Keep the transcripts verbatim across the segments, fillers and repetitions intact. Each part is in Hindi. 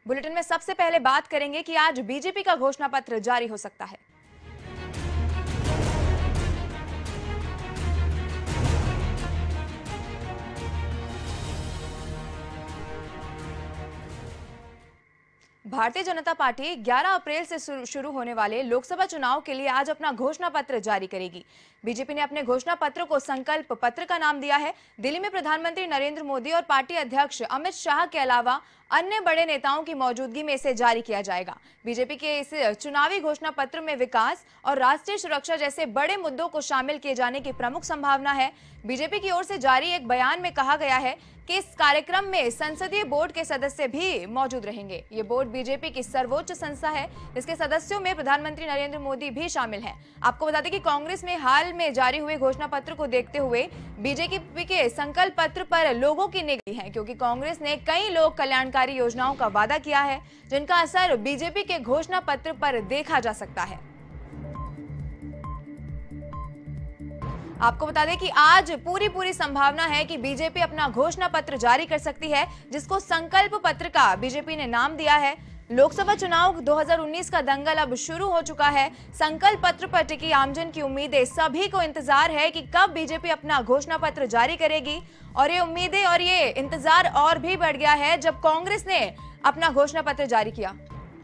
बुलेटिन में सबसे पहले बात करेंगे कि आज बीजेपी का घोषणा पत्र जारी हो सकता है। भारतीय जनता पार्टी ग्यारह अप्रैल से शुरू होने वाले लोकसभा चुनाव के लिए आज अपना घोषणा पत्र जारी करेगी। बीजेपी ने अपने घोषणा पत्र को संकल्प पत्र का नाम दिया है। दिल्ली में प्रधानमंत्री नरेंद्र मोदी और पार्टी अध्यक्ष अमित शाह के अलावा अन्य बड़े नेताओं की मौजूदगी में इसे जारी किया जाएगा। बीजेपी के इस चुनावी घोषणा पत्र में विकास और राष्ट्रीय सुरक्षा जैसे बड़े मुद्दों को शामिल किए जाने की प्रमुख संभावना है। बीजेपी की ओर से जारी एक बयान में कहा गया है कि इस कार्यक्रम में संसदीय बोर्ड के सदस्य भी मौजूद रहेंगे। ये बोर्ड बीजेपी की सर्वोच्च संस्था है, जिसके सदस्यों में प्रधानमंत्री नरेंद्र मोदी भी शामिल हैं। आपको बता दें कि कांग्रेस में हाल में जारी हुए घोषणा पत्र को देखते हुए बीजेपी के संकल्प पत्र पर लोगों की निगाह है, क्योंकि कांग्रेस ने कई लोक कल्याणकारी योजनाओं का वादा किया है, जिनका असर बीजेपी के घोषणा पत्र पर देखा जा सकता है। आपको बता दें कि आज पूरी पूरी संभावना है कि बीजेपी अपना घोषणा पत्र जारी कर सकती है, जिसको संकल्प पत्र का बीजेपी ने नाम दिया है। लोकसभा चुनाव दो हज़ार उन्नीस का दंगल अब शुरू हो चुका है। संकल्प पत्र पर टिकी आमजन की उम्मीदें, सभी को इंतजार है कि कब बीजेपी अपना घोषणा पत्र जारी करेगी, और ये उम्मीदें और ये इंतजार और भी बढ़ गया है जब कांग्रेस ने अपना घोषणा पत्र जारी किया।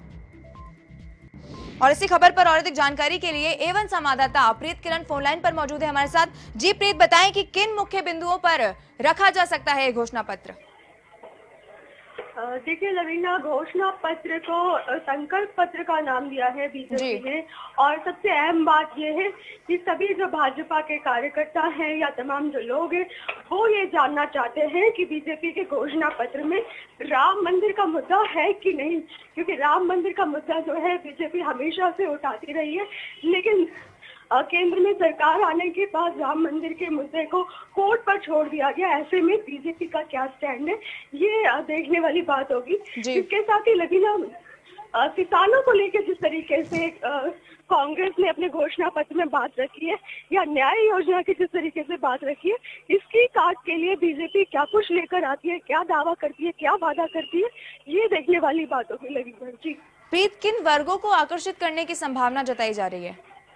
और इसी खबर पर और अधिक जानकारी के लिए एवन संवाददाता प्रीत किरण फोनलाइन पर मौजूद है हमारे साथ। जी प्रीत, बताएं कि किन मुख्य बिंदुओं पर रखा जा सकता है घोषणा पत्र? देखिए लवीना, घोषणा पत्र को संकल्प पत्र का नाम दिया है बीजेपी ने, और सबसे अहम बात यह है कि सभी जो भाजपा के कार्यकर्ता हैं या तमाम जो लोग हैं वो ये जानना चाहते हैं कि बीजेपी के घोषणा पत्र में राम मंदिर का मुद्दा है कि नहीं, क्योंकि राम मंदिर का मुद्दा जो है बीजेपी हमेशा से उठाती रही है, लेकिन केंद्र में सरकार आने के बाद राम मंदिर के मुद्दे को कोर्ट पर छोड़ दिया गया। ऐसे में बीजेपी का क्या स्टैंड है, ये देखने वाली बात होगी। इसके साथ ही लवीना, किसानों को लेकर जिस तरीके से कांग्रेस ने अपने घोषणा पत्र में बात रखी है, या न्याय योजना की जिस तरीके से बात रखी है, इसकी काट के लिए बीजेपी क्या कुछ लेकर आती है, क्या दावा करती है, क्या वादा करती है, ये देखने वाली बात होगी लवीना जी। प्रीत, किन वर्गों को आकर्षित करने की संभावना जताई जा रही है?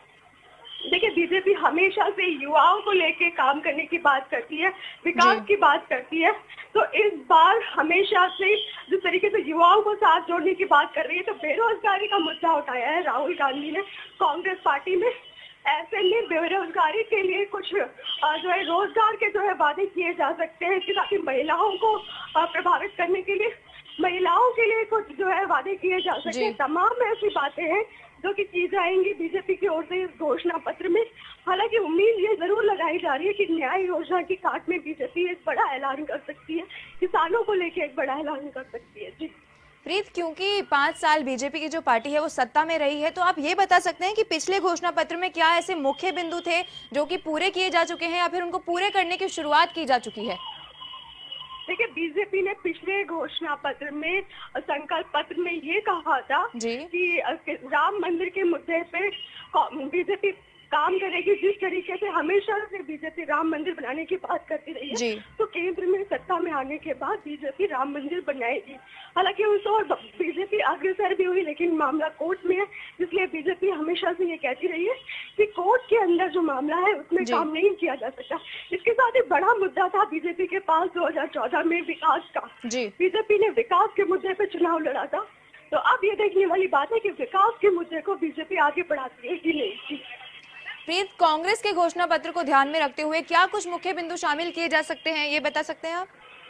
देखिए, बीजेपी हमेशा से युवाओं को लेके काम करने की बात करती है, विकास की बात करती है, तो इस बार हमेशा से जिस तरीके से युवाओं को साथ जोड़ने की बात कर रही है, तो बेरोजगारी का मुद्दा उठाया है राहुल गांधी ने कांग्रेस पार्टी में। ऐसे में बेरोजगारी के लिए कुछ जो है रोजगार के जो है वादे किए जा सकते हैं, इसके साथ ही महिलाओं को प्रभावित करने के लिए महिलाओं के लिए कुछ जो है वादे किए जा सकते हैं। तमाम ऐसी बातें हैं जो कि की जाएंगी बीजेपी की ओर से इस घोषणा पत्र में। हालांकि उम्मीद ये जरूर लगाई जा रही है कि न्याय योजना की काट में बीजेपी एक बड़ा ऐलान कर सकती है, किसानों को लेकर एक बड़ा ऐलान कर सकती है। जी प्रीत, क्योंकि पांच साल बीजेपी की जो पार्टी है वो सत्ता में रही है, तो आप ये बता सकते हैं कि पिछले घोषणा पत्र में क्या ऐसे मुख्य बिंदु थे जो कि पूरे किए जा चुके हैं, या फिर उनको पूरे करने की शुरुआत की जा चुकी है? देखिए, बीजेपी ने पिछले घोषणा पत्र में, संकल्प पत्र में ये कहा था कि राम मंदिर के मुद्दे पे बीजेपी काम करेगी। जिस तरीके से हमेशा से बीजेपी राम मंदिर बनाने की बात करती रही है, तो केंद्र में सत्ता में आने के बाद बीजेपी राम मंदिर बनाएगी। हालांकि उस और बीजेपी अग्रसर भी हुई, लेकिन मामला कोर्ट में है, इसलिए बीजेपी हमेशा से ये कहती रही है कि कोर्ट के अंदर जो मामला है उसमें काम नहीं किया जा सकता। इसके साथ ही बड़ा मुद्दा था बीजेपी के पास दो हजार चौदह में विकास का। बीजेपी ने विकास के मुद्दे पर चुनाव लड़ा था, तो अब ये देखने वाली बात है कि विकास के मुद्दे को बीजेपी आगे बढ़ाती है कि नहीं। प्रीत, कांग्रेस के घोषणा पत्र को ध्यान में रखते हुए क्या कुछ मुख्य बिंदु शामिल किए जा सकते हैं, ये बता सकते हैं आप?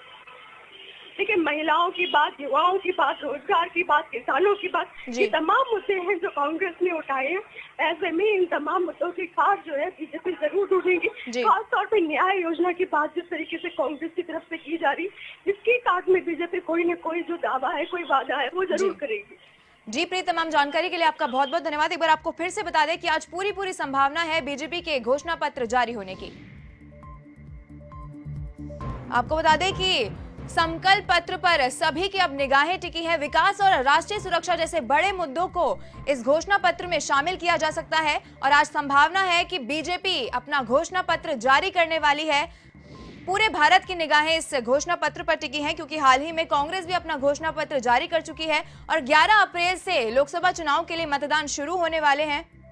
देखिए, महिलाओं की बात, युवाओं की बात, रोजगार की बात, किसानों की बात, ये तमाम मुद्दे हैं जो कांग्रेस ने उठाए हैं। ऐसे में इन तमाम मुद्दों की खास जो है बीजेपी जरूर ढूंढेगी। खासतौर पे न्याय योजना की बात जिस तरीके से कांग्रेस की तरफ से की जा रही, इसकी काट में बीजेपी कोई न कोई जो दावा है, कोई वादा है, वो जरूर करेगी। जी प्रीत, तमाम जानकारी के लिए आपका बहुत बहुत धन्यवाद। एक बार आपको फिर से बता दें कि आज पूरी पूरी संभावना है बीजेपी के घोषणा पत्र जारी होने की। आपको बता दें कि संकल्प पत्र पर सभी की अब निगाहें टिकी है। विकास और राष्ट्रीय सुरक्षा जैसे बड़े मुद्दों को इस घोषणा पत्र में शामिल किया जा सकता है, और आज संभावना है कि बीजेपी अपना घोषणा पत्र जारी करने वाली है। पूरे भारत की निगाहें इस घोषणा पत्र पर टिकी हैं क्योंकि हाल ही में कांग्रेस भी अपना घोषणा पत्र जारी कर चुकी है और ग्यारह अप्रैल से लोकसभा चुनाव के लिए मतदान शुरू होने वाले हैं।